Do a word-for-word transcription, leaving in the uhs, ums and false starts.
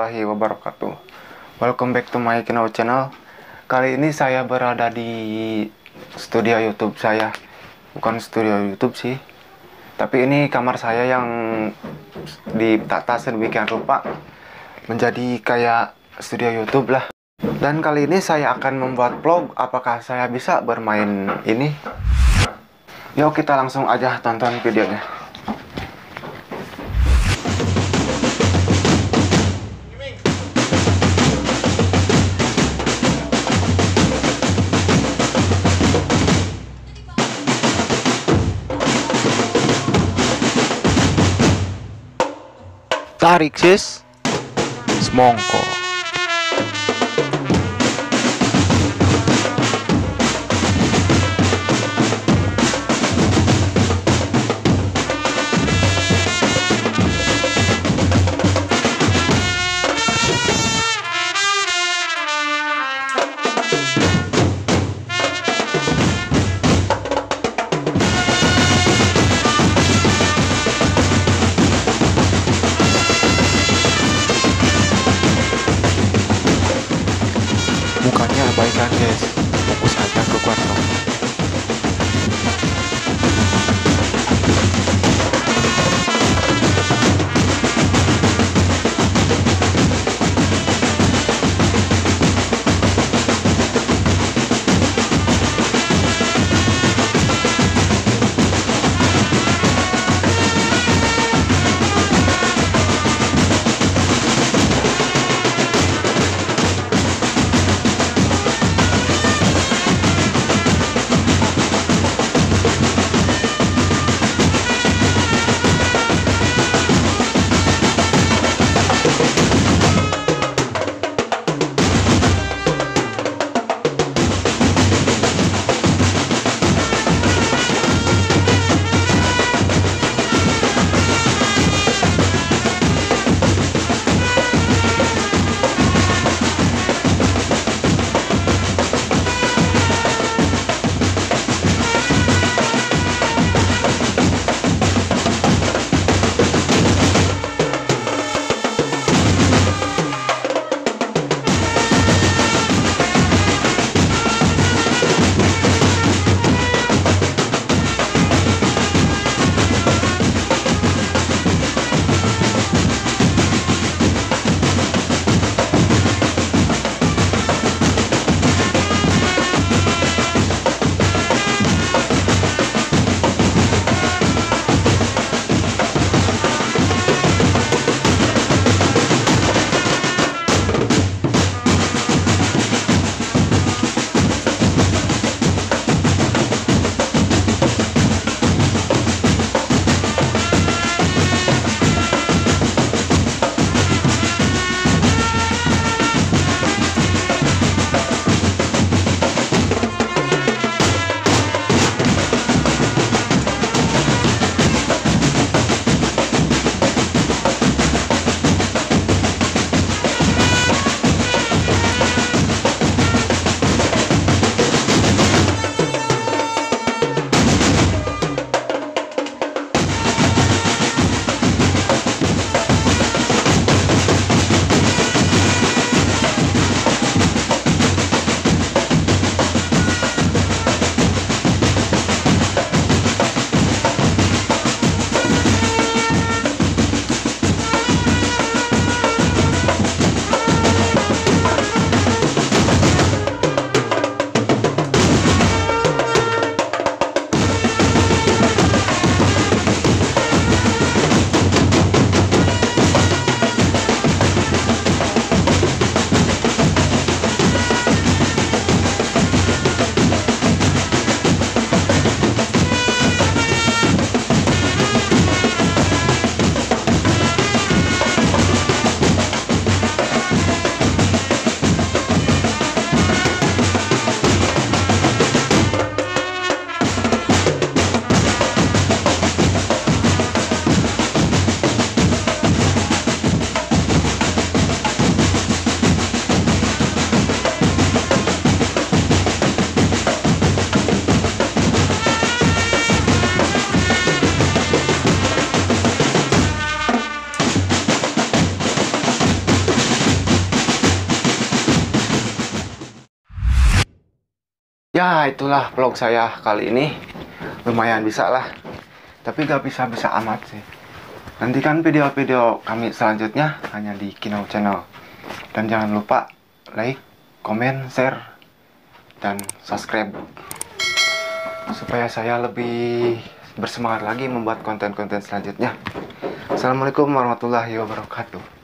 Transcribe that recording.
warahmatullahi wabarakatuh. Welcome back to my channel. Kali ini saya berada di studio YouTube saya. Bukan studio YouTube sih, tapi ini kamar saya yang ditata sedemikian rupa menjadi kayak studio YouTube lah. Dan kali ini saya akan membuat vlog. Apakah saya bisa bermain ini? Yuk kita langsung aja tonton videonya. Tarik sis, semongko. Mukanya abaikan guys, fokus aja ke kuartong. Ya itulah vlog saya kali ini. Lumayan bisa lah, tapi gak bisa-bisa amat sih. Nantikan video-video kami selanjutnya hanya di Kinau Channel. Dan jangan lupa like, komen, share, dan subscribe supaya saya lebih bersemangat lagi membuat konten-konten selanjutnya. Assalamualaikum warahmatullahi wabarakatuh.